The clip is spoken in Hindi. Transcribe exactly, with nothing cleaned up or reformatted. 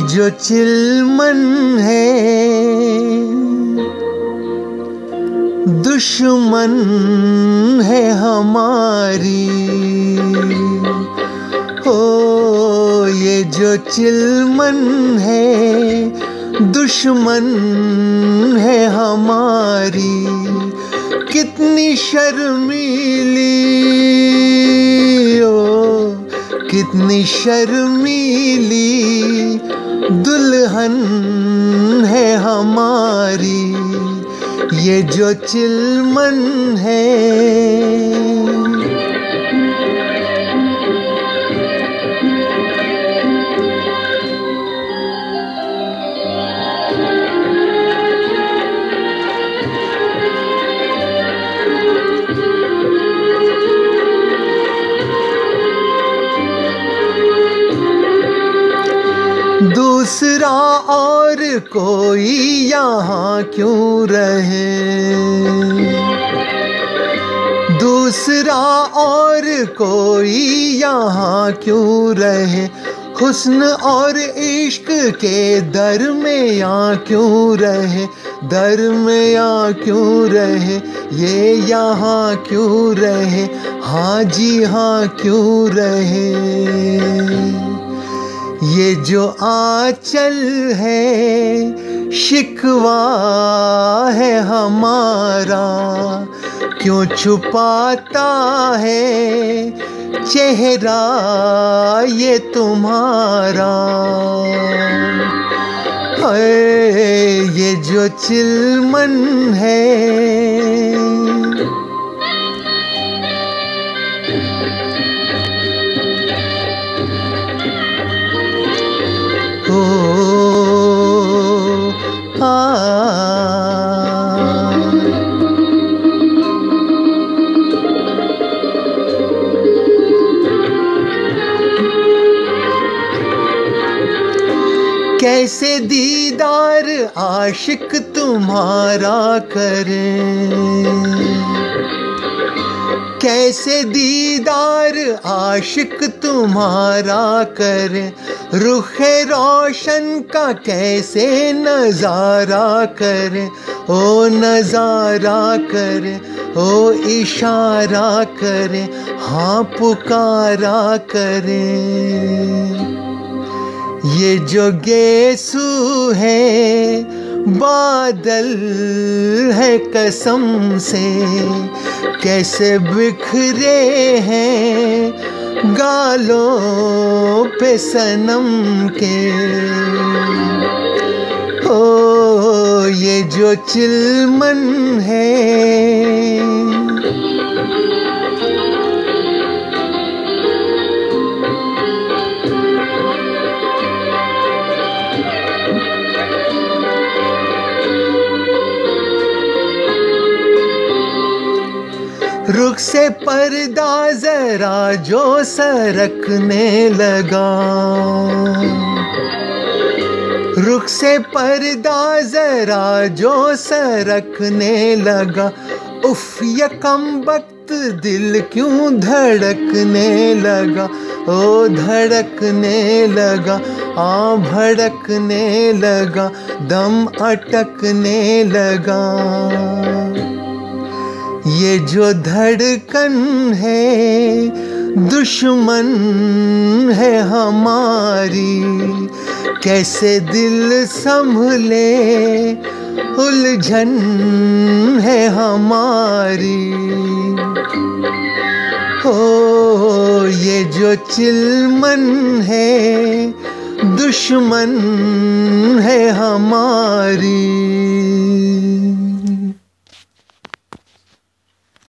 जो चिलमन है दुश्मन है हमारी। ओ ये जो चिलमन है दुश्मन है हमारी। कितनी शर्मीली ओ कितनी शर्मीली दुल्हन है हमारी। ये जो चिलमन है। दूसरा और कोई यहाँ क्यों रहे, दूसरा और कोई यहाँ क्यों रहे। हुस्न और इश्क के दरमियाँ क्यों रहे, दरमियाँ क्यों रहे। ये यहाँ क्यों रहे, हाँ जी हाँ क्यों रहे। ये जो आंचल है शिकवा है हमारा, क्यों छुपाता है चेहरा ये तुम्हारा। हाय ये जो चिलमन है। ओ आ कैसे दीदार आशिक तुम्हारा करें, कैसे दीदार आशिक तुम्हारा करें। रुखे रोशन का कैसे नज़ारा करें, ओ नज़ारा करें, ओ इशारा करें, हाँ पुकारा करें। ये जो गेसू है बादल है कसम से, कैसे बिखरे हैं गालों पे सनम के। ओ ये जो चिलमन है। रुख से पर्दा जरा जो सरकने लगा, रुख से पर्दा जरा जो सरकने लगा। उफ यकम वक्त दिल क्यों धड़कने लगा, ओ धड़कने लगा, आ भड़कने लगा, दम अटकने लगा। ये जो धड़कन है दुश्मन है हमारी। कैसे दिल संभले उलझन है हमारी। हो ये जो चिलमन है दुश्मन है हमारी।